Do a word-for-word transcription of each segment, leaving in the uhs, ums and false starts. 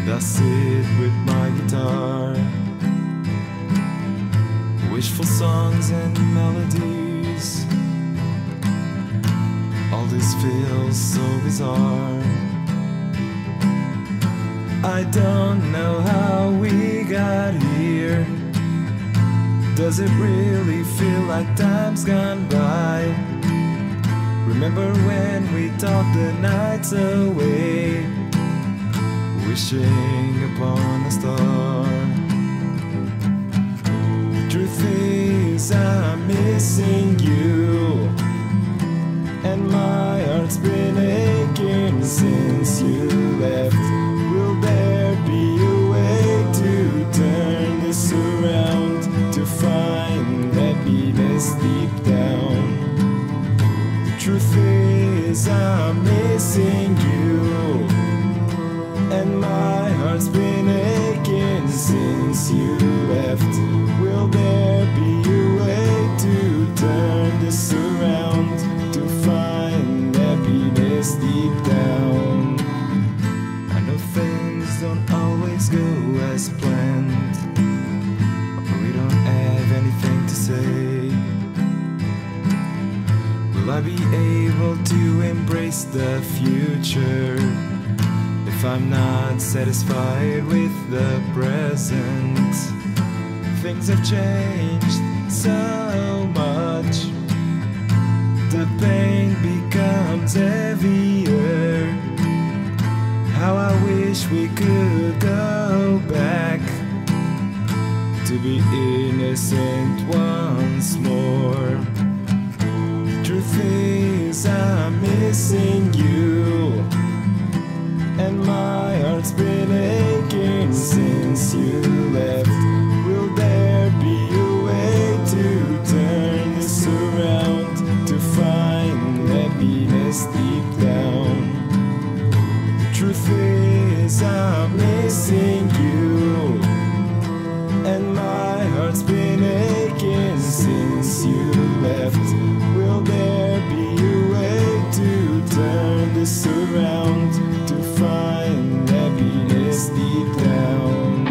and I sit with my guitar. Wishful songs and melodies, all this feels so bizarre. I don't know how we got here. Does it really feel like time's gone by? Remember when we talked the nights away, wishing upon a star. The truth is I'm missing you, and my heart's been aching since you left. Will there be a way to turn this around, to find happiness deep down? The truth is I'm missing you, and my heart's been aching since you left. Will there be a way to turn this around, to find happiness deep down? I know things don't always go as planned, but we don't have anything to say. Will I be able to embrace the future if I'm not satisfied with the present? Things have changed so much, the pain becomes heavier. How I wish we could go back to be innocent once more. The truth is I'm missing you, and my heart's been aching since you left. Will there be a way to turn this around, to find happiness deep down? The truth is I'm missing you, and my heart's been aching since you left. Will there be a way to turn this around, to find happiness deep down?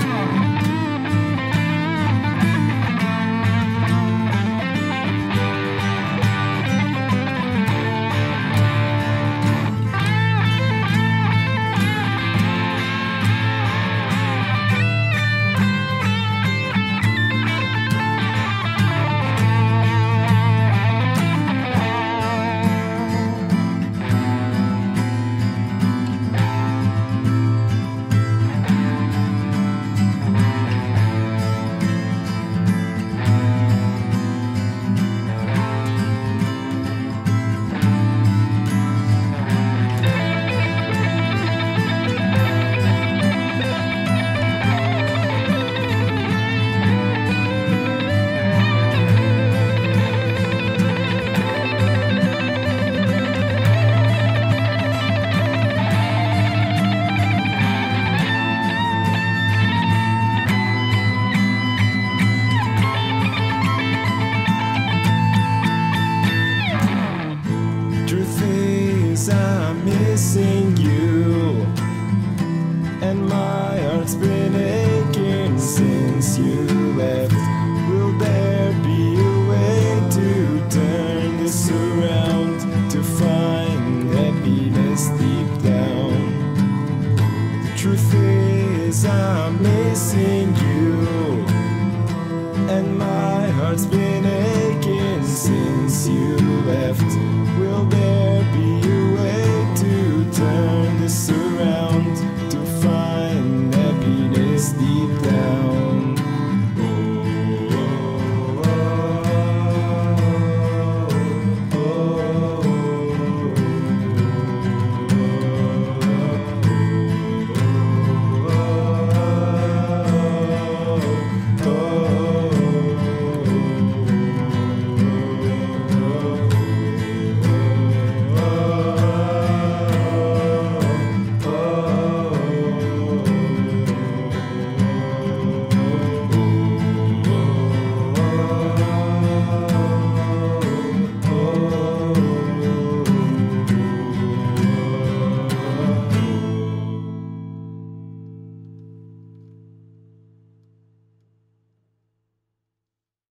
I'm missing you, and my heart's been aching since you left. Will there be a way to turn this around, to find happiness deep down? The truth is I'm missing you, and my heart's been aching since you left. Will there be a way to turn this around?